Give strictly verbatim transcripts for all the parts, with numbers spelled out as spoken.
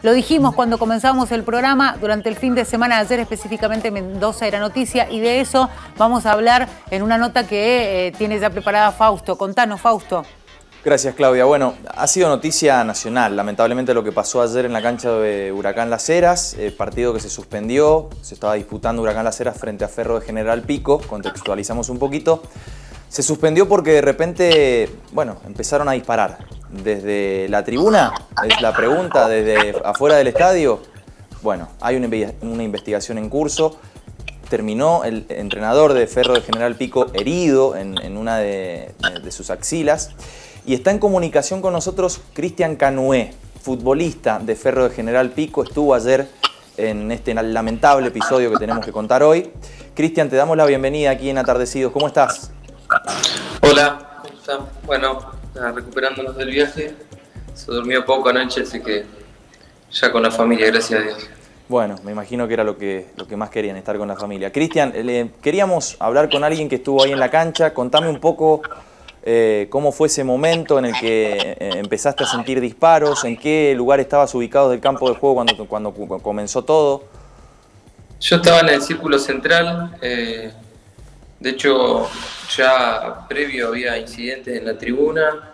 Lo dijimos cuando comenzamos el programa, durante el fin de semana de ayer específicamente Mendoza era noticia y de eso vamos a hablar en una nota que eh, tiene ya preparada Fausto. Contanos, Fausto. Gracias, Claudia. Bueno, ha sido noticia nacional, lamentablemente, lo que pasó ayer en la cancha de Huracán Las Heras, eh, partido que se suspendió, se estaba disputando Huracán Las Heras frente a Ferro de General Pico, contextualizamos un poquito. Se suspendió porque de repente, bueno, empezaron a disparar. Desde la tribuna, es la pregunta, desde afuera del estadio, bueno, hay una, una investigación en curso. Terminó el entrenador de Ferro de General Pico herido en, en una de, de sus axilas. Y está en comunicación con nosotros Cristian Canué, futbolista de Ferro de General Pico. Estuvo ayer en este lamentable episodio que tenemos que contar hoy. Cristian, te damos la bienvenida aquí en Atardecidos. ¿Cómo estás? Hola, ¿cómo están? Bueno, recuperándonos del viaje. Se durmió poco anoche, así que ya con la familia, gracias a Dios. Bueno, me imagino que era lo que, lo que más querían, estar con la familia. Cristian, eh, queríamos hablar con alguien que estuvo ahí en la cancha. Contame un poco eh, cómo fue ese momento en el que eh, empezaste a sentir disparos, en qué lugar estabas ubicado del campo de juego cuando, cuando comenzó todo. Yo estaba en el círculo central. Eh, de hecho, ya previo había incidentes en la tribuna.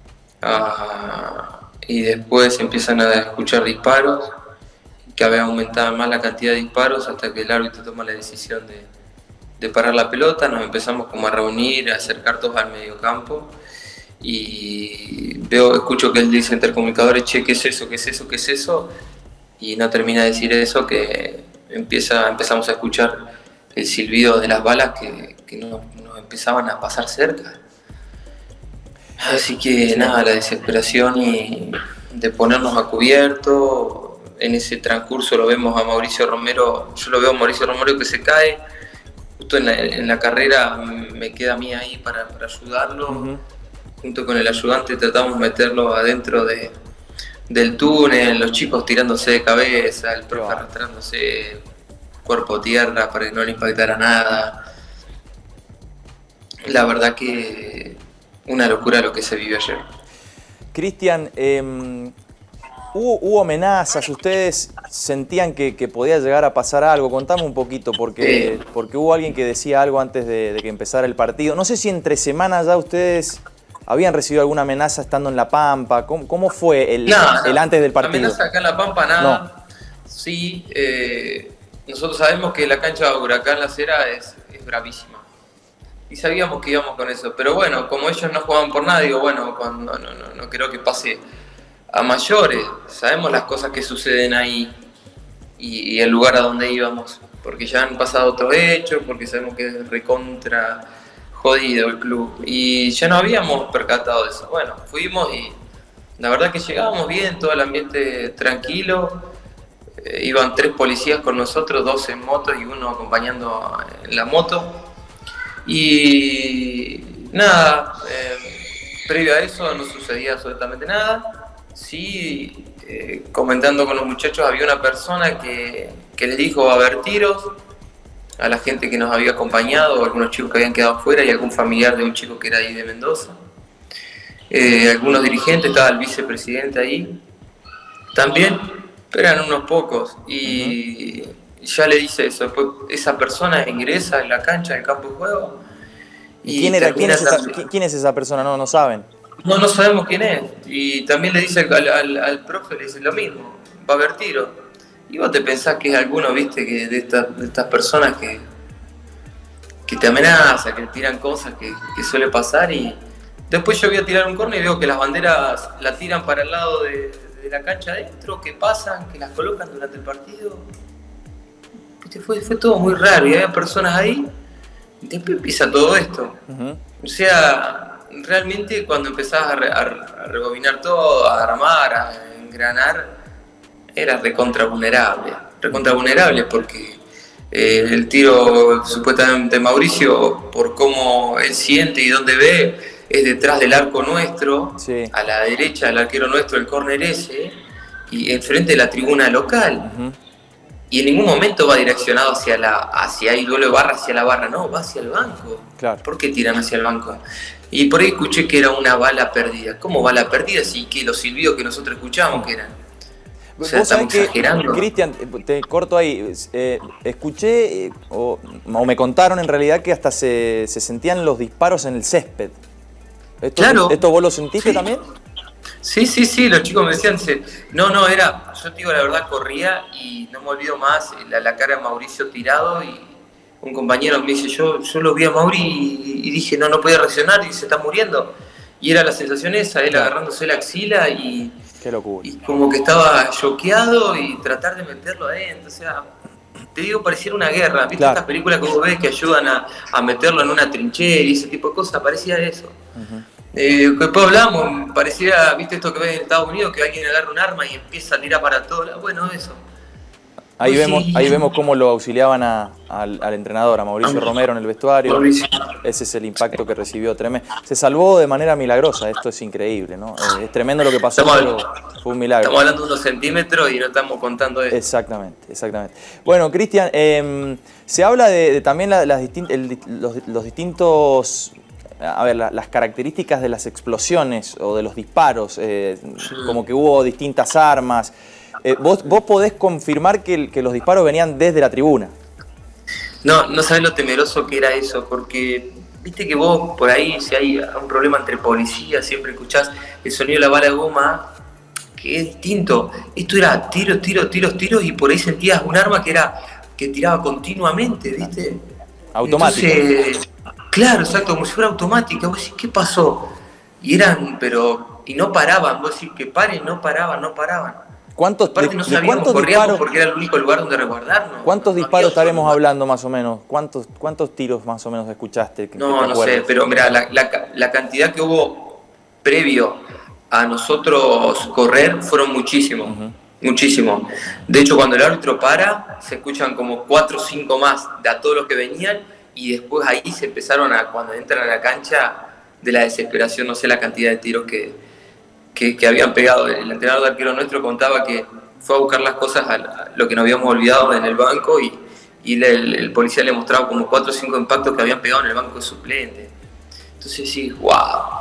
Ah, y después empiezan a escuchar disparos, que había aumentado más la cantidad de disparos hasta que el árbitro toma la decisión de, de parar la pelota. Nos empezamos como a reunir, a acercar todos al mediocampo y veo, escucho que él dice intercomunicadores, che, ¿qué es eso? ¿Qué es eso? ¿Qué es eso? Y no termina de decir eso, que empieza, empezamos a escuchar el silbido de las balas que, que nos, nos empezaban a pasar cerca. Así que nada, la desesperación y de ponernos a cubierto. En ese transcurso lo vemos a Mauricio Romero, yo lo veo a Mauricio Romero que se cae, justo en la, en la carrera me queda a mí ahí para, para ayudarlo. Uh-huh. Junto con el ayudante tratamos de meterlo adentro de, del túnel, los chicos tirándose de cabeza, el profe arrastrándose cuerpo tierra para que no le impactara nada. La verdad que una locura lo que se vivió ayer. Cristian, eh... ¿Hubo, ¿Hubo amenazas? ¿Ustedes sentían que, que podía llegar a pasar algo? Contame un poquito, porque, porque hubo alguien que decía algo antes de, de que empezara el partido. No sé si entre semanas ya ustedes habían recibido alguna amenaza estando en La Pampa. ¿Cómo, cómo fue el, no, el no, antes del partido? Amenaza acá en La Pampa nada. No. Sí, eh, nosotros sabemos que la cancha de Huracán Las Heras es, es bravísima. Y sabíamos que íbamos con eso. Pero bueno, como ellos no jugaban por nada, digo, bueno, cuando, no, no, no creo que pase a mayores, sabemos las cosas que suceden ahí y, y el lugar a donde íbamos, porque ya han pasado otros hechos, porque sabemos que es recontra jodido el club y ya no habíamos percatado de eso. Bueno, fuimos y la verdad que llegábamos bien, todo el ambiente tranquilo, eh, iban tres policías con nosotros, dos en moto y uno acompañando en la moto y nada, eh, previo a eso no sucedía absolutamente nada. Sí, eh, comentando con los muchachos, había una persona que, que les dijo va a haber tiros a la gente que nos había acompañado, algunos chicos que habían quedado fuera y algún familiar de un chico que era ahí de Mendoza. Eh, algunos dirigentes, estaba el vicepresidente ahí también, pero eran unos pocos. Y uh-huh. ya le dice eso, después esa persona ingresa en la cancha del campo de juego. ¿Y quién, era, ¿quién, es esa, ¿quién es esa persona? No, no saben. No, no sabemos quién es. Y también le dice al, al, al profe, le dice lo mismo, va a haber tiro. Y vos te pensás que es alguno, viste, que de, esta, de estas personas que, que te amenazan, que te tiran cosas que, que suele pasar. Y después yo voy a tirar un córner y veo que las banderas la tiran para el lado de, de la cancha adentro, que pasan, que las colocan durante el partido. Viste, fue, fue todo muy raro y había personas ahí. Y después empieza todo esto. Uh-huh. O sea, realmente cuando empezás a, re, a, a rebobinar todo, a armar, a engranar, era recontra vulnerable. Recontra vulnerable porque eh, el tiro supuestamente de Mauricio, por cómo él siente y dónde ve, es detrás del arco nuestro, sí. A la derecha del arquero nuestro, el córner ese, y enfrente de la tribuna local. Uh-huh. Y en ningún momento va direccionado hacia la hacia ahí, duelo de barra hacia la barra, no, va hacia el banco. Claro. ¿Por qué tiran hacia el banco? Y por ahí escuché que era una bala perdida. ¿Cómo bala perdida? Sí, que los silbidos que nosotros escuchábamos que eran. O sea, Vos sabés estamos que, exagerando. Cristian, te corto ahí, eh, escuché eh, o, o me contaron en realidad que hasta se, se sentían los disparos en el césped. ¿Esto, Claro. ¿Esto vos lo sentiste Sí. también? Sí, sí, sí, los chicos me decían, se- no, no, era, yo te digo la verdad, corría y no me olvido más la, la cara de Mauricio tirado y un compañero me dice, yo, yo lo vi a Mauri y, y dije, no, no podía reaccionar y se está muriendo. Y era la sensación esa, él Claro. agarrándose la axila y, Qué locura. y como que estaba choqueado y tratar de meterlo adentro, o sea, te digo, pareciera una guerra, ¿viste? Claro. Estas películas que vos ves que ayudan a, a meterlo en una trinchera y ese tipo de cosas, parecía eso. Ujú. Eh, después hablamos, parecía, viste esto que ves en Estados Unidos, que alguien agarra un arma y empieza a tirar para todos lados. Bueno, eso. Ahí, Pues vemos, sí. ahí vemos cómo lo auxiliaban a- al, al entrenador, a Mauricio Ah. Romero en el vestuario. Mauricio. Ese es el impacto que recibió tremendo. Se salvó de manera milagrosa, esto es increíble, ¿no? Eh, es tremendo lo que pasó, Estamos, pero fue un milagro. estamos hablando de unos centímetros y no estamos contando eso. Exactamente, exactamente. Bueno, Cristian, eh, se habla de, de también la- las distin- el- los, los distintos, a ver, la- las características de las explosiones o de los disparos, eh, como que hubo distintas armas. Eh, vos, vos podés confirmar que, el- que los disparos venían desde la tribuna. No, no sabes lo temeroso que era eso, porque viste que vos por ahí, si hay un problema entre policías, siempre escuchás el sonido de la bala de goma, que es distinto. Esto era tiros, tiros, tiros, tiros, y por ahí sentías un arma que era que tiraba continuamente, ¿viste? Automático. Entonces, claro, exacto, como si fuera automática. Vos decís, ¿qué pasó? Y eran, pero, y no paraban, vos decís que paren, no paraban, no paraban. ¿Cuántos, Aparte de, no de sabíamos, cuántos corríamos disparos, porque era el único lugar donde resguardarnos. cuántos No disparos había estaremos otro. hablando más o menos? ¿Cuántos, cuántos tiros más o menos escuchaste? que- que No, te no acuerdes? sé, pero mira, la, la, la cantidad que hubo previo a nosotros correr fueron muchísimos, Ujú. muchísimos. De hecho, cuando el árbitro para, se escuchan como cuatro o cinco más de a todos los que venían y después ahí se empezaron a, cuando entran a la cancha, de la desesperación, no sé la cantidad de tiros que, que, que habían pegado. El entrenador de arquero nuestro contaba que fue a buscar las cosas a, a lo que nos habíamos olvidado en el banco y, y le- el, el policía le mostraba como cuatro o cinco impactos que habían pegado en el banco de suplente. Entonces sí, wow.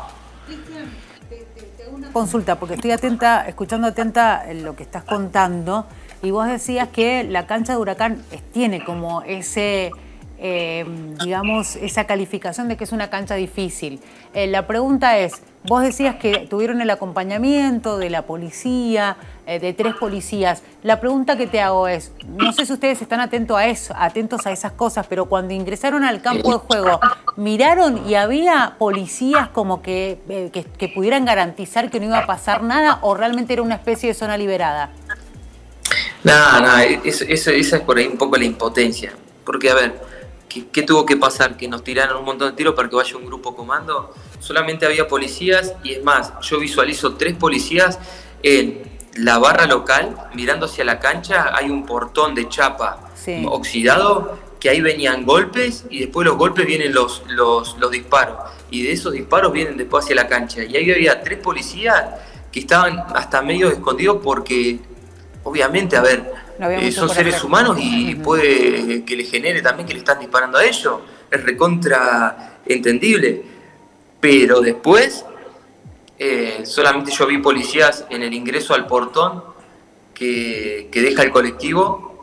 Consulta, porque estoy atenta, escuchando atenta lo que estás contando, y vos decías que la cancha de Huracán es- tiene como ese, eh, digamos, esa calificación de que es una cancha difícil. Eh, la pregunta es, vos decías que tuvieron el acompañamiento de la policía, eh, de tres policías. La pregunta que te hago es, no sé si ustedes están atentos a eso, atentos a esas cosas, pero cuando ingresaron al campo de juego, ¿miraron y había policías como que, eh, que, que pudieran garantizar que no iba a pasar nada o realmente era una especie de zona liberada? Nada, nada, eso, eso- esa es por ahí un poco la impotencia. Porque, a ver, ¿qué, qué tuvo que pasar? Que nos tiraran un montón de tiros para que vaya un grupo comando. Solamente había policías y es más, yo visualizo tres policías en la barra local, mirando hacia la cancha, hay un portón de chapa Sí. oxidado, que ahí venían golpes y después de los golpes vienen los, los, los disparos. Y de esos disparos vienen después hacia la cancha. Y ahí había tres policías que estaban hasta medio escondidos porque, obviamente, a ver, No había eh, mucho son por seres hacer. humanos y Ujú. puede que le genere también que le están disparando a ellos. Es recontra entendible. Pero después, eh, solamente yo vi policías en el ingreso al portón que, que deja el colectivo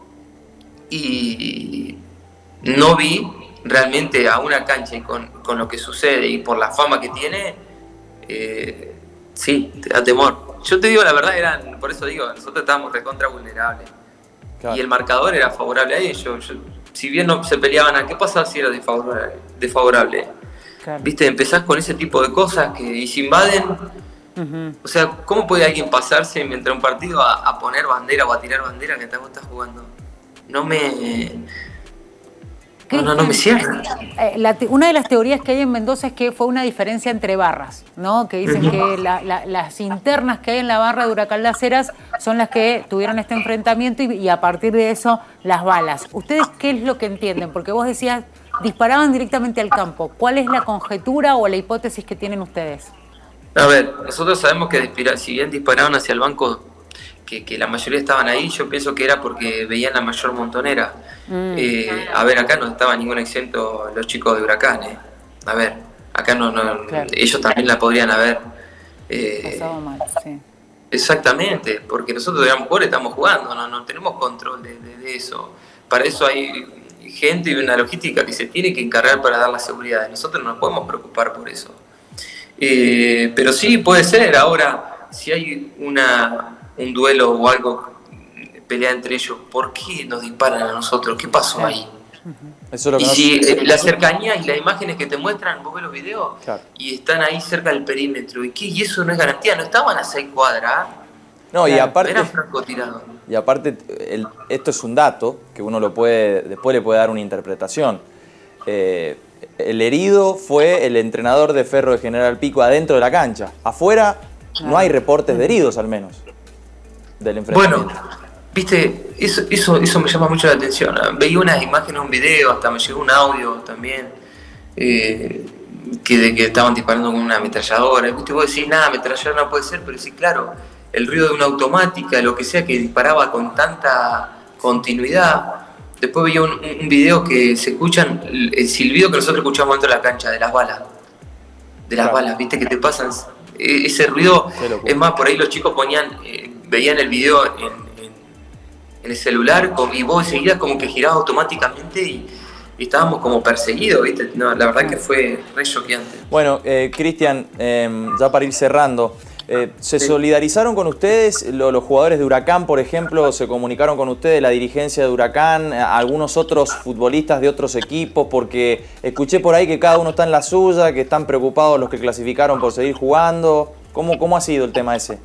y no vi realmente a una cancha y con, con lo que sucede y por la fama que tiene, eh, sí, te da temor. Yo te digo la verdad, eran, por eso digo, nosotros estábamos recontra vulnerables. Claro. Y el marcador era favorable a ellos. Yo- si bien no se peleaban, ¿a qué pasaba si era desfavorable? desfavorable? Claro. Viste, empezás con ese tipo de cosas que y se invaden. Ujú. O sea, ¿cómo puede alguien pasarse mientras un partido a, a poner bandera o a tirar bandera mientras vos estás jugando? No me... No, no, no me cierra. Eh, la te- una de las teorías que hay en Mendoza es que fue una diferencia entre barras, ¿no? Que dicen que la- la- las internas que hay en la barra de Huracán Las Heras son las que tuvieron este enfrentamiento y, y a partir de eso las balas. ¿Ustedes qué es lo que entienden? Porque vos decías, disparaban directamente al campo. ¿Cuál es la conjetura o la hipótesis que tienen ustedes? A ver, nosotros sabemos que dispara- si bien dispararon hacia el banco, que, que la mayoría estaban ahí, yo pienso que era porque veían la mayor montonera. Mm. Eh, a ver, acá no estaban ningún exento los chicos de Huracán. eh. A ver, acá no, no Claro. ellos también la podrían haber eh, Pasado mal, sí. Exactamente, porque nosotros digamos jugadores estamos jugando, no, no tenemos control de, de, de eso. Para eso hay gente y una logística que se tiene que encargar para dar la seguridad. Nosotros no nos podemos preocupar por eso. Eh, pero sí, puede ser. Ahora, si hay una, un duelo o algo, pelea entre ellos, ¿por qué nos disparan a nosotros? ¿Qué pasó ahí? Eso es lo que y nos... si eh, la cercanía y las imágenes que te muestran, vos ves los videos, claro, y están ahí cerca del perímetro, ¿y qué? Y eso no es garantía, no estaban a seis cuadras. No, y aparte, eran francotirados. Y aparte, el, esto es un dato que uno lo puede, después le puede dar una interpretación. Eh, el herido fue el entrenador de Ferro de General Pico adentro de la cancha. Afuera no hay reportes de heridos, al menos, del enfrentamiento. Bueno, viste, eso, eso, eso me llama mucho la atención. Veía unas imágenes, un video, hasta me llegó un audio también, eh, que, de que estaban disparando con una ametralladora. Viste, vos decís, nada, ametralladora no puede ser, pero sí, claro, el ruido de una automática, lo que sea, que disparaba con tanta continuidad. Después veía un, un video que se escuchan, el silbido que nosotros escuchamos dentro de la cancha, de las balas. De las claro. balas, viste, que te pasan. Ese ruido, es más, por ahí los chicos ponían, eh, veían el video en, en, en el celular y vos enseguida como que girabas automáticamente y, y estábamos como perseguidos, viste. No, la verdad que fue re choqueante. Bueno, eh, Cristian, eh, ya para ir cerrando, Eh, ¿se sí. solidarizaron con ustedes los, los jugadores de Huracán, por ejemplo? ¿Se comunicaron con ustedes la dirigencia de Huracán, algunos otros futbolistas de otros equipos? Porque escuché por ahí que cada uno está en la suya, que están preocupados los que clasificaron por seguir jugando. ¿Cómo, cómo ha sido el tema ese?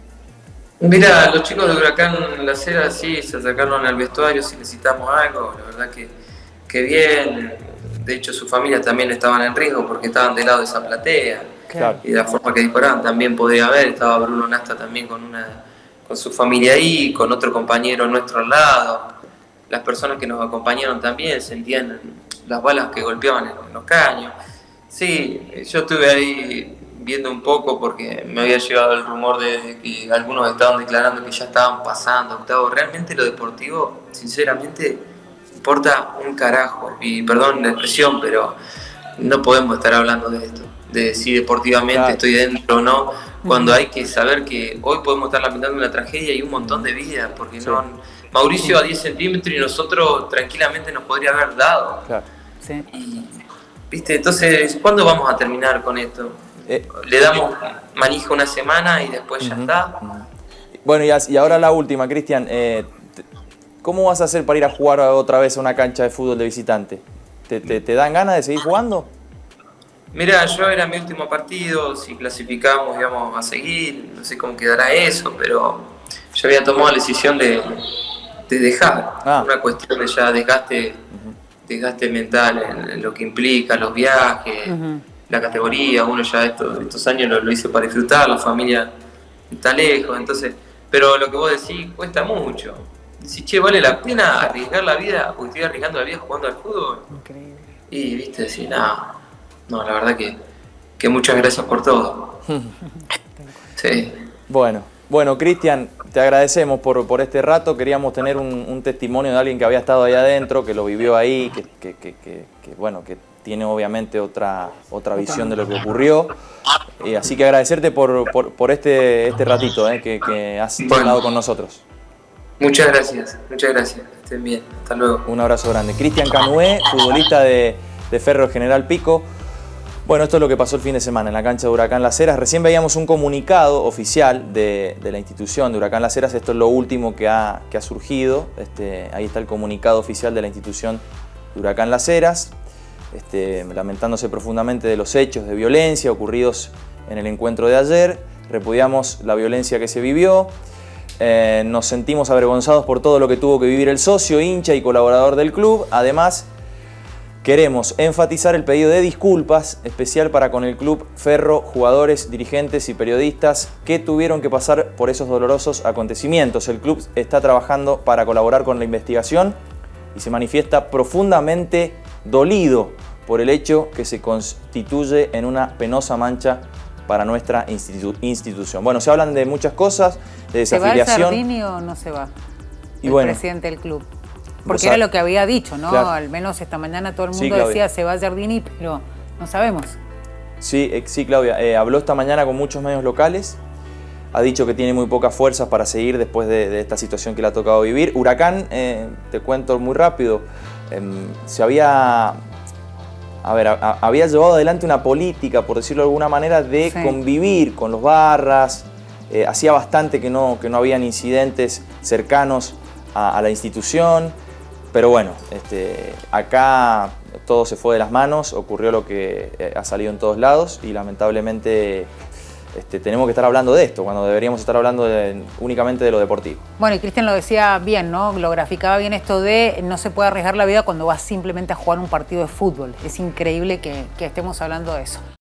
Mira, los chicos de Huracán Las Heras sí se acercaron al vestuario si necesitamos algo, la verdad que, que bien. De hecho, sus familias también estaban en riesgo porque estaban del lado de esa platea. Claro. Y de la forma que disparaban también podía haber, estaba Bruno Nasta también con una con su familia ahí, con otro compañero nuestro al lado. Las personas que nos acompañaron también sentían las balas que golpeaban en los caños. Sí, yo estuve ahí viendo un poco porque me había llegado el rumor de que algunos estaban declarando que ya estaban pasando, Octavo. Realmente lo deportivo, sinceramente, importa un carajo. Y perdón la expresión, pero no podemos estar hablando de esto, de si deportivamente claro. estoy dentro o no, cuando hay que saber que hoy podemos estar lamentando una tragedia y un montón de vidas, porque sí. no Mauricio a diez centímetros y nosotros tranquilamente nos podría haber dado. Claro. Sí. Y, ¿viste? Entonces, ¿cuándo vamos a terminar con esto? Eh, Le damos manija una semana y después uh-huh, ya está. Uh-huh. Bueno, y, y ahora la última, Cristian. Eh, ¿Cómo vas a hacer para ir a jugar otra vez a una cancha de fútbol de visitante? ¿Te, te, te dan ganas de seguir jugando? Mira, yo era mi último partido, si clasificamos íbamos a seguir, no sé cómo quedará eso, pero yo había tomado la decisión de, de dejar, ah. una cuestión de ya desgaste, uh-huh. desgaste mental en, en lo que implica, los viajes, uh-huh. la categoría, uno ya estos, estos años lo, lo hice para disfrutar, la familia está lejos, entonces, pero lo que vos decís cuesta mucho. Si che, vale la pena arriesgar la vida, porque estoy arriesgando la vida jugando al fútbol. Increíble. Y viste, decir, nada. No, la verdad que, que muchas gracias por todo. Sí. Bueno, bueno, Cristian, te agradecemos por, por este rato. Queríamos tener un, un testimonio de alguien que había estado ahí adentro, que lo vivió ahí, que, que, que, que, que bueno, que tiene obviamente otra, otra visión de lo que ocurrió. Eh, así que agradecerte por, por, por este, este ratito eh, que, que has bueno. hablado con nosotros. Muchas gracias, muchas gracias. Que estén bien. Hasta luego. Un abrazo grande. Cristian Canué, futbolista de, de Ferro General Pico. Bueno, esto es lo que pasó el fin de semana en la cancha de Huracán Las Heras. Recién veíamos un comunicado oficial de, de la institución de Huracán Las Heras. Esto es lo último que ha, que ha surgido. Este, ahí está el comunicado oficial de la institución de Huracán Las Heras, este, lamentándose profundamente de los hechos de violencia ocurridos en el encuentro de ayer. Repudiamos la violencia que se vivió. Eh, nos sentimos avergonzados por todo lo que tuvo que vivir el socio, hincha y colaborador del club. Además, queremos enfatizar el pedido de disculpas especial para con el club Ferro, jugadores, dirigentes y periodistas que tuvieron que pasar por esos dolorosos acontecimientos. El club está trabajando para colaborar con la investigación y se manifiesta profundamente dolido por el hecho que se constituye en una penosa mancha para nuestra institu institución. Bueno, se hablan de muchas cosas, de desafiliación. ¿Se va el Zardini o no se va? Y el bueno, presidente del club. Porque era lo que había dicho, ¿no? Claro. Al menos esta mañana todo el mundo sí, decía se va Zardini, pero no sabemos. Sí, sí, Claudia. Eh, habló esta mañana con muchos medios locales. ha dicho que tiene muy pocas fuerzas para seguir después de, de esta situación que le ha tocado vivir. Huracán, eh, te cuento muy rápido, eh, se había... A ver, a, había llevado adelante una política, por decirlo de alguna manera, de sí. convivir con los barras. Eh, hacía bastante que no, que no habían incidentes cercanos a, a la institución. Pero bueno, este, acá todo se fue de las manos, ocurrió lo que eh, ha salido en todos lados y lamentablemente este, tenemos que estar hablando de esto, cuando deberíamos estar hablando de, únicamente de lo deportivo. Bueno, y Cristian lo decía bien, ¿no? Lo graficaba bien esto de no se puede arriesgar la vida cuando vas simplemente a jugar un partido de fútbol. Es increíble que, que estemos hablando de eso.